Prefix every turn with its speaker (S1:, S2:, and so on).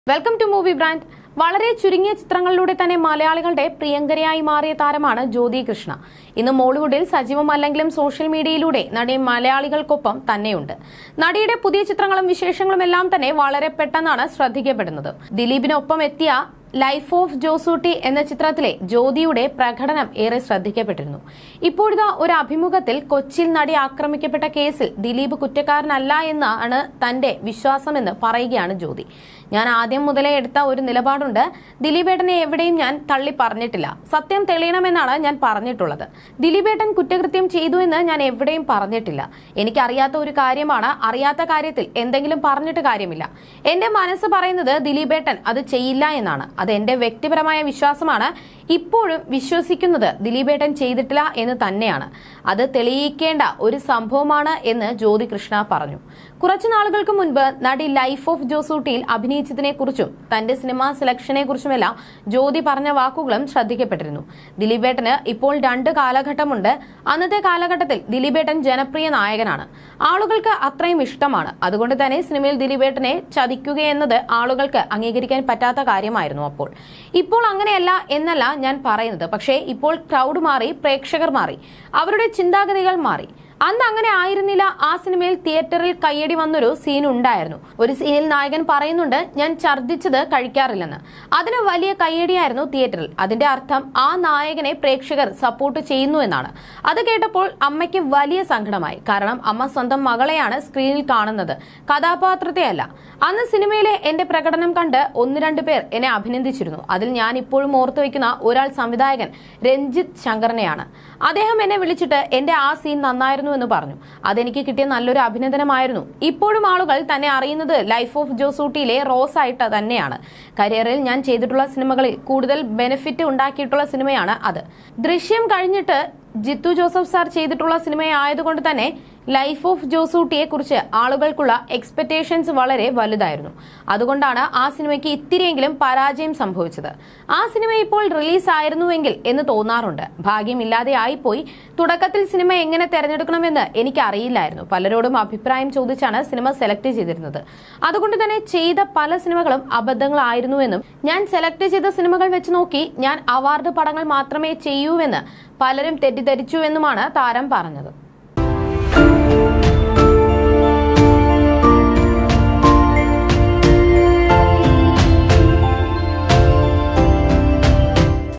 S1: Welcome to movie brand. വളരെ ചുരുങ്ങിയ ചിത്രങ്ങളിലൂടെ തന്നെ മലയാളികളുടെ പ്രിയങ്കരയായി മാറിയ താരമാണ് ജ്യോതി കൃഷ്ണ. ഇന്ന് മോളിവുഡിൽ സജീവമല്ലെങ്കിലും സോഷ്യൽ മീഡിയയിലൂടെ നടി മലയാളികൾക്കൊപ്പം തന്നെയുണ്ട്. നടിയുടെ പുതിയ ചിത്രങ്ങളും വിശേഷങ്ങളും എല്ലാം തന്നെ വളരെ പെട്ടെന്നാണ് ശ്രദ്ധിക്കപ്പെടുന്നത്. ദിലീപിനൊപ്പം എത്തിയ ലൈഫ് ഓഫ് ജോസൂട്ടി എന്ന ചിത്രത്തിലെ ജ്യോതിയുടെ പ്രകടനം ഏറെ ശ്രദ്ധിക്കപ്പെട്ടിരുന്നു. ഇപ്പോഴത്തെ ഒരു അഭിമുഖത്തിൽ കൊച്ചിയിൽ നടി ആക്രമിക്കപ്പെട്ട കേസിൽ ദിലീപ് കുറ്റക്കാരനല്ല എന്നാണ് തന്റെ വിശ്വാസമെന്ന് പറയുകയാണ് ജ്യോതി. ഞാൻ ആദ്യം മുതലേ എടുത്ത ഒരു നിലപാടുണ്ട്. ദിലീപേട്ടനെ എവിടെയും ഞാൻ തള്ളി പറഞ്ഞിട്ടില്ല. സത്യം തെളിയണമെന്നാണ് ഞാൻ പറഞ്ഞിട്ടുള്ളത്. ദിലീപേട്ടൻ കുറ്റകൃത്യം ചെയ്തു എന്ന് ഞാൻ എവിടെയും പറഞ്ഞിട്ടില്ല. എനിക്കറിയാത്ത ഒരു കാര്യമാണ്. അറിയാത്ത കാര്യത്തിൽ എന്തെങ്കിലും പറഞ്ഞിട്ട് കാര്യമില്ല. എന്റെ മനസ്സ് പറയുന്നത് ദിലീപേട്ടൻ അത് ചെയ്യില്ല എന്നാണ്. അത് എന്റെ വ്യക്തിപരമായ വിശ്വാസമാണ്. ഇപ്പോഴും വിശ്വസിക്കുന്നത് ദിലീപേട്ടൻ ചെയ്തിട്ടില്ല എന്ന് തന്നെയാണ്. അത് തെളിയിക്കേണ്ട ഒരു സംഭവമാണ് എന്ന് ജ്യോതി കൃഷ്ണ പറഞ്ഞു. കുറച്ചു നാളുകൾക്ക് മുൻപ് നടി ലൈഫ് ഓഫ് ജോസൂട്ടിയിൽ അഭിനയിച്ചതിനെ കുറിച്ചും തന്റെ സിനിമാ സെലക്ഷനെ കുറിച്ചുമെല്ലാം ജ്യോതി പറഞ്ഞ വാക്കുകളും ശ്രദ്ധിക്കപ്പെട്ടിരുന്നു. ദിലീപേട്ടന് ഇപ്പോൾ 2 കാലഘട്ടമുണ്ട്. അന്നത്തെ കാലഘട്ടത്തിൽ ദിലീപേട്ടൻ ജനപ്രിയ നായകനാണ്. ആളുകൾക്ക് അത്രയും ഇഷ്ടമാണ്. അതുകൊണ്ട് തന്നെ സിനിമയിൽ ദിലീപേട്ടനെ ചതിക്കുകയെന്നത് ആളുകൾക്ക് അംഗീകരിക്കാൻ പറ്റാത്ത കാര്യമായിരുന്നു. ഇപ്പോൾ അങ്ങനെയല്ല എന്നല്ല ഞാൻ പറയുന്നത്. പക്ഷേ ഇപ്പോൾ ക്രൗഡ് മാറി, പ്രേക്ഷകർ മാറി, അവരുടെ ചിന്താഗതികൾ മാറി. അന്ന് അങ്ങനെ ആയിരുന്നില്ല. ആ സിനിമയിൽ തിയേറ്ററിൽ കയ്യടി വന്നൊരു സീൻ ഉണ്ടായിരുന്നു. ഒരു സീനിൽ നായകൻ പറയുന്നുണ്ട്, ഞാൻ ഛർദ്ദിച്ചത് കഴിക്കാറില്ലെന്ന്. അതിന് വലിയ കയ്യടിയായിരുന്നു തിയേറ്ററിൽ. അതിന്റെ അർത്ഥം ആ നായകനെ പ്രേക്ഷകർ സപ്പോർട്ട് ചെയ്യുന്നു എന്നാണ്. അത് കേട്ടപ്പോൾ അമ്മയ്ക്ക് വലിയ സങ്കടമായി. കാരണം അമ്മ സ്വന്തം മകളെയാണ് സ്ക്രീനിൽ കാണുന്നത്, കഥാപാത്രത്തെയല്ല. അന്ന് സിനിമയിലെ എന്റെ പ്രകടനം കണ്ട് 1-2 പേർ എന്നെ അഭിനന്ദിച്ചിരുന്നു. അതിൽ ഞാൻ ഇപ്പോഴും ഓർത്തു വയ്ക്കുന്ന ഒരാൾ സംവിധായകൻ രഞ്ജിത്ത് ശങ്കറിനെയാണ്. അദ്ദേഹം എന്നെ വിളിച്ചിട്ട് എന്റെ ആ സീൻ നന്നായിരുന്നു എന്ന് പറഞ്ഞു. അതെനിക്ക് കിട്ടിയ നല്ലൊരു അഭിനന്ദനമായിരുന്നു. ഇപ്പോഴും ആളുകൾ തന്നെ അറിയുന്നത് ലൈഫ് ഓഫ് ജോസൂട്ടിയിലെ റോസ് ആയിട്ട് തന്നെയാണ്. കരിയറിൽ ഞാൻ ചെയ്തിട്ടുള്ള സിനിമകളിൽ കൂടുതൽ ബെനിഫിറ്റ് ഉണ്ടാക്കിയിട്ടുള്ള സിനിമയാണ് അത്. ദൃശ്യം കഴിഞ്ഞിട്ട് ജിത്തു ജോസഫ് സാർ ചെയ്തിട്ടുള്ള സിനിമയായതുകൊണ്ട് തന്നെ ലൈഫ് ഓഫ് ജോസൂട്ടിയെ കുറിച്ച് ആളുകൾക്കുള്ള എക്സ്പെക്ടേഷൻസ് വളരെ വലുതായിരുന്നു. അതുകൊണ്ടാണ് ആ സിനിമയ്ക്ക് ഇത്തിരിയെങ്കിലും പരാജയം സംഭവിച്ചത്. ആ സിനിമ ഇപ്പോൾ റിലീസ് ആയിരുന്നുവെങ്കിൽ എന്ന് തോന്നാറുണ്ട്. ഭാഗ്യമില്ലാതെ ആയിപ്പോയി. തുടക്കത്തിൽ സിനിമ എങ്ങനെ തെരഞ്ഞെടുക്കണമെന്ന് എനിക്ക് അറിയില്ലായിരുന്നു. പലരോടും അഭിപ്രായം ചോദിച്ചാണ് സിനിമ സെലക്ട് ചെയ്തിരുന്നത്. അതുകൊണ്ട് തന്നെ ചെയ്ത പല സിനിമകളും അബദ്ധങ്ങളായിരുന്നുവെന്നും ഞാൻ സെലക്ട് ചെയ്ത സിനിമകൾ വെച്ച് നോക്കി ഞാൻ അവാർഡ് പടങ്ങൾ മാത്രമേ ചെയ്യൂവെന്ന് പലരും തെറ്റിദ്ധരിച്ചുവെന്നുമാണ് താരം പറഞ്ഞത്.